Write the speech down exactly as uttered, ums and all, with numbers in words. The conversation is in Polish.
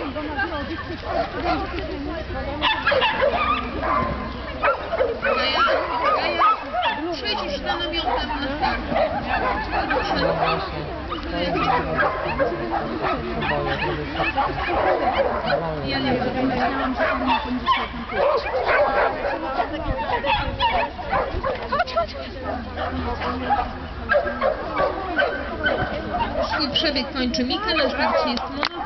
Gaja, Gaja, przyjdź już na namiotem na start. Ja nie wiem. Chodź, chodź. Swój przebieg kończy Mika, na starcie jest Mono.